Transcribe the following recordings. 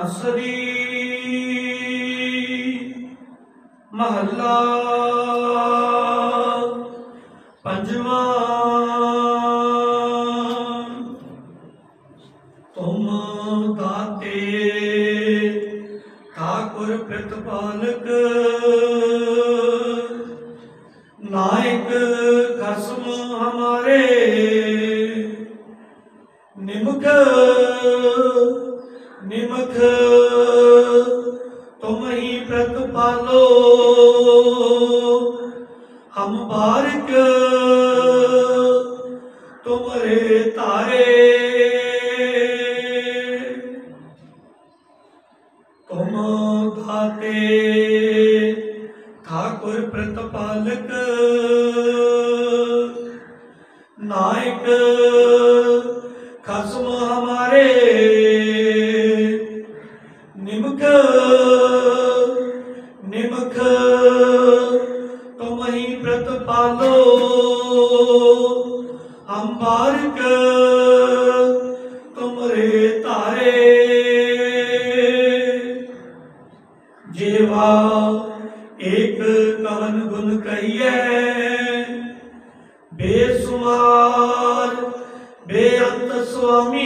ਸ੍ਰੀ ਮਹੱਲਾ ਪੰਜਵਾਂ। ਤੁਮ ਦਾਤੇ ਠਾकुर ਪ੍ਰਤਪਾਲਕ, ਨਾਇਕ ਖਸਮ ਹਮਾਰੇ। ਨਿਮਖ निमख तुम ही प्रतिपालो, हम बारिक तुमरे तारे। तुम दाते ठाकुर प्रतिपालक, नायक खसम हमारे। निमख निमख तुम ही प्रतिपालो, हम बारिक तुमरे तारे। जेवा एक कवन गुण कहिए, बेसुमार बेअंत स्वामी।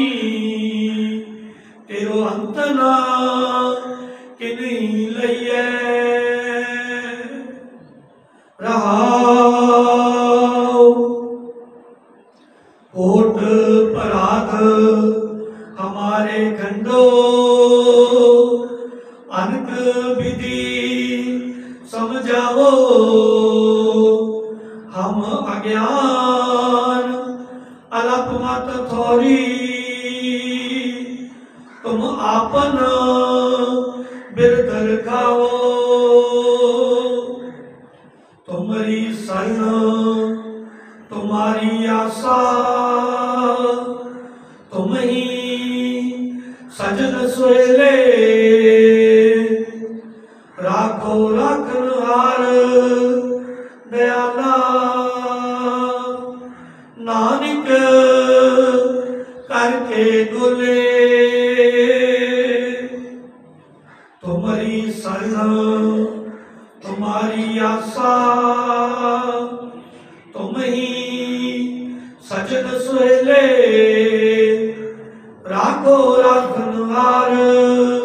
तेरो अंत ना किन्हीं लइए। रहाओ कोट पराध हमारे खंडो, अनक विधि समझाओ। हम अज्ञान अलप मत थोरी, तुम आपन बिरधर खाओ। तुम्हारी शरण तुम्हारी आशा, तुम ही सजन सोएले। राखो राखनहार दयाला, नानक करके डोले। तुम्हारी शरण तुम्हारी आशा, तुम ही सजन सोएले। राखो राखनहार